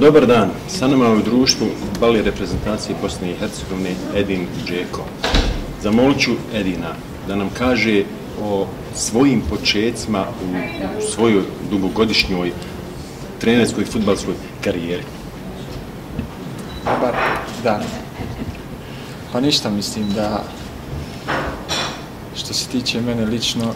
Dobar dan, sa nama u društvu fudbal reprezentacije Bosne i Hercegovine Edin Džeko. Zamolit ću Edina da nam kaže o svojim počecima u svojoj dugogodišnjoj trenerskoj fudbalskoj karijeri. Dobar dan. Pa ništa, mislim da što se tiče mene lično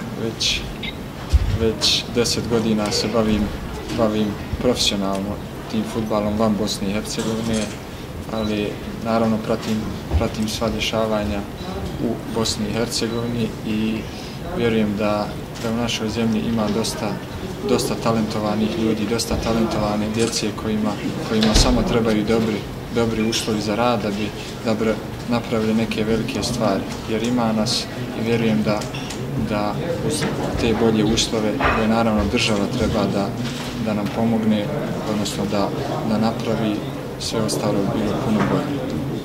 već 10 godina se bavim profesionalno tim fudbalom van Bosne i Hercegovine, ali naravno pratim sva dešavanja u Bosni i Hercegovini i vjerujem da u našoj zemlji ima dosta talentovanih ljudi, dosta talentovane djece kojima samo trebaju dobri uslovi za rad da bi napravili neke velike stvari. Jer ima nas i vjerujem da uz te bolje uslove koje naravno država treba da nam pomogne, odnosno da napravi sve ostalo bilo puno bolje.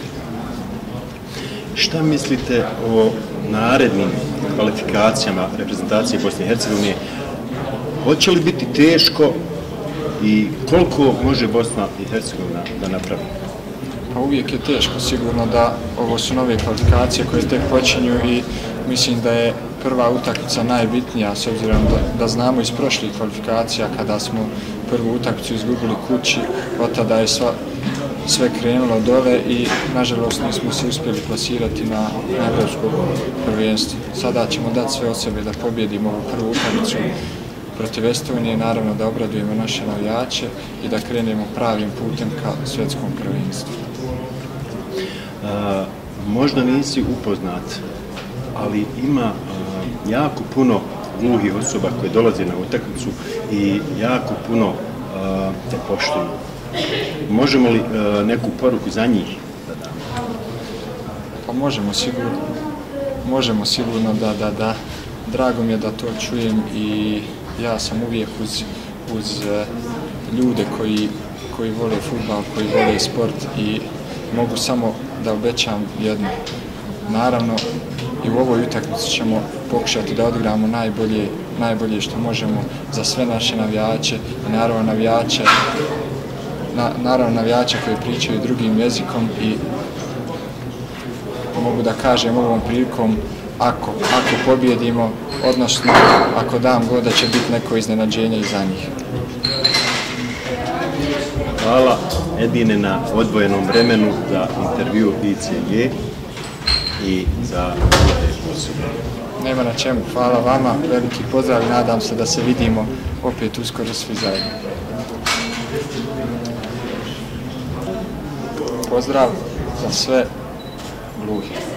Šta mislite o narednim kvalifikacijama reprezentacije Bosne i Hercegovine? Hoće li biti teško i koliko može Bosna i Hercegovina da napravi? Pa uvijek je teško, sigurno da ovo su nove kvalifikacije koje tek počinju i mislim da je prva utakmica najbitnija, s obzirom da znamo iz prošlih kvalifikacija kada smo prvu utakmicu izgubili kući, od tada je sve krenulo dole i nažalost nismo se uspjeli plasirati na evropsko prvenstvo. Sada ćemo dati sve od sebe da pobjedimo ovu prvu utakmicu protiv Estonije, naravno da obradujemo naše navijače i da krenemo pravim putem ka svjetskom prvenstvu. Možda nisi upoznat, ali ima jako puno gluhih osoba koje dolaze na utakmicu i jako puno te poštuju. Možemo li neku poruku za njih da damo? Pa možemo sigurno da. Drago mi je da to čujem i ja sam uvijek uz ljude koji vole fudbal, koji vole sport i mogu samo da obećam jedno. Naravno, i u ovoj utakmici ćemo pokušati da odigramo najbolje što možemo za sve naše navijače i naravno navijače koji pričaju drugim jezikom i mogu da kažem ovom prilikom ako pobjedimo, odnosno ako dam gol da će biti neko iznenađenje i za njih. Hvala Edine na odvojenom vremenu za intervju ICG i za osobe. Nema na čemu, hvala vama, veliki pozdrav i nadam se da se vidimo opet uskoro svi zajedno. Pozdrav za sve gluhe.